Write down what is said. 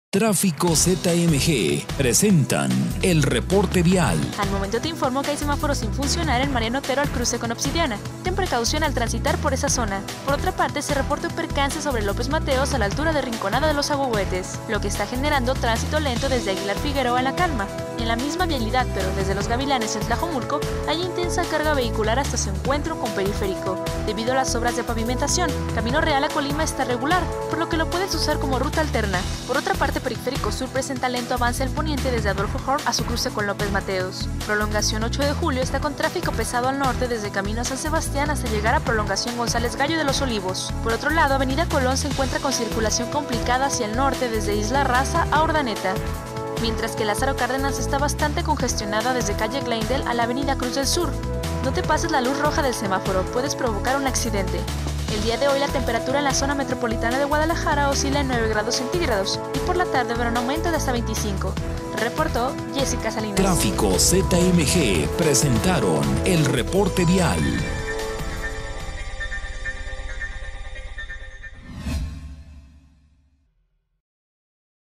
Tráfico ZMG presentan el reporte vial. Al momento te informo que hay semáforos sin funcionar en Mariano Otero al cruce con Obsidiana. Ten precaución al transitar por esa zona. Por otra parte, se reporta un percance sobre López Mateos a la altura de Rinconada de los Agüehuetes, lo que está generando tránsito lento desde Aguilar Figueroa en La Calma. En la misma vialidad, pero desde Los Gavilanes en Tlajomulco, hay intensa carga vehicular hasta su encuentro con Periférico. Debido a las obras de pavimentación, Camino Real a Colima está regular, por lo que lo puedes usar como ruta alterna. Por otra parte, Periférico Sur presenta lento avance al poniente desde Adolfo Horn a su cruce con López Mateos. Prolongación 8 de julio está con tráfico pesado al norte desde Camino a San Sebastián hasta llegar a Prolongación González Gallo de los Olivos. Por otro lado, Avenida Colón se encuentra con circulación complicada hacia el norte desde Isla Raza a Urdaneta, mientras que Lázaro Cárdenas está bastante congestionada desde calle Glendale a la Avenida Cruz del Sur. No te pases la luz roja del semáforo, puedes provocar un accidente. El día de hoy la temperatura en la zona metropolitana de Guadalajara oscila en 9 grados centígrados y por la tarde habrá un aumento de hasta 25. Reportó Jessica Salinas. Tráfico ZMG presentaron el reporte vial.